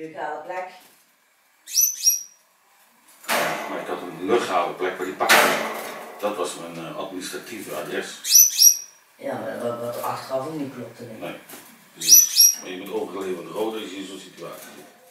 legale plek. Maar ik had een legale plek waar die pakte. Dat was mijn administratieve adres. Ja, wat achteraf ook niet klopte. Nee. Dus, maar je bent overgeleverd rood als je in zo'n situatie zit.